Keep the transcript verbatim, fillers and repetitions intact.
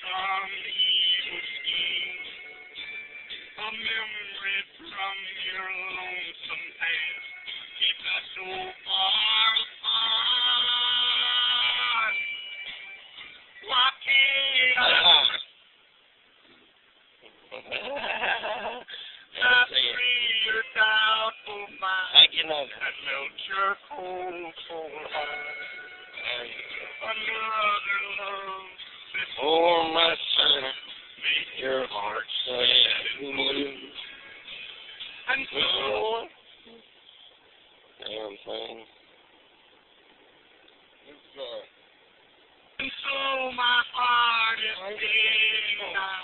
from evil schemes. A memory from your lonesome past. Keep us so far apart. Why can't I? I free your doubtful mind. I cannot. And melt your cold, cold heart. Another love. Oh, my son, make your heart sad and blue. And so, damn thing. and so my heart is beating.